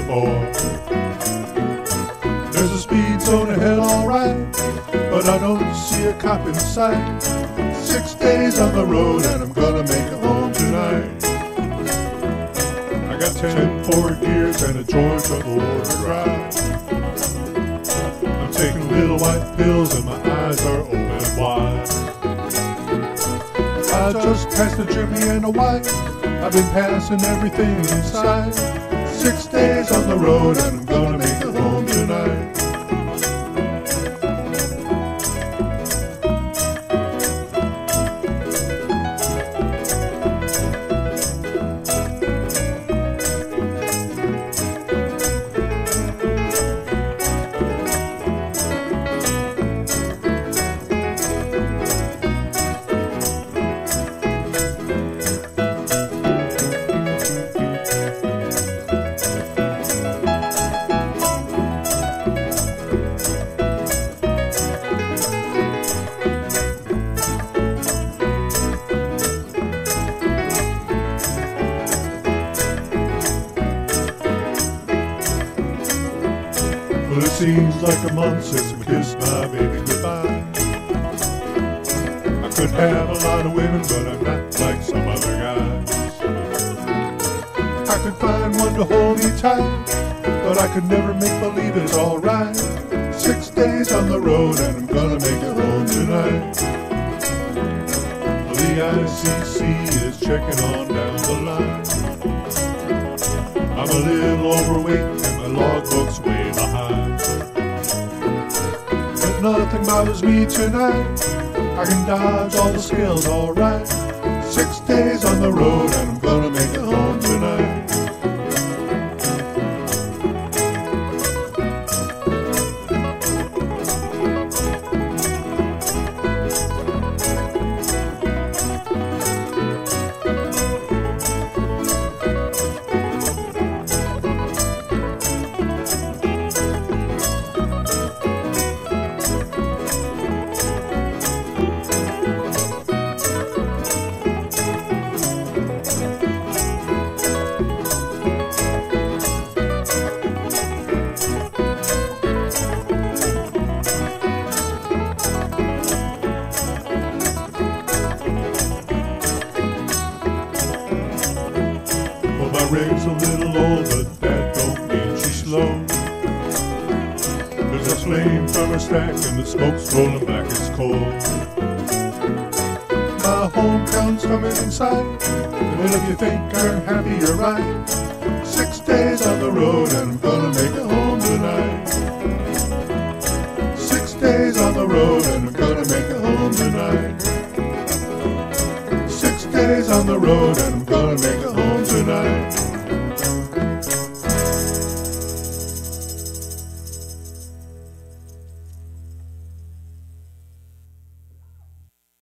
before. There's a speed zone ahead, alright, but I don't see a cop in sight. 6 days on the road and I'm gonna make it home tonight. I got 10 forward gears and a Georgia border drive. I'm taking little white pills and my eyes are open wide. I just passed a Jimmy and a white. I've been passing everything inside. 6 days on the road and I'm gonna make it home tonight. Well, it seems like a month since I kissed my baby goodbye. I could have a lot of women, but I'm not like some other guys. I could find one to hold me tight, but I could never make believe it's alright. 6 days on the road and I'm gonna make it home tonight. Well, the ICC is checking on down the line. I'm a little overweight and my logbook's way behind. But nothing bothers me tonight. I can dodge all the scales alright. 6 days on the road and I'm gonna make it home tonight. My rig's a little old, but that don't mean she's slow. There's a flame from her stack and the smoke's rolling back, it's cold. My hometown's coming in sight, and if you think I'm happy, you're right. 6 days on the road and I'm gonna make it home tonight. 6 days on the road and I'm gonna make it home tonight. 6 days on the road and I'm gonna make it home tonight.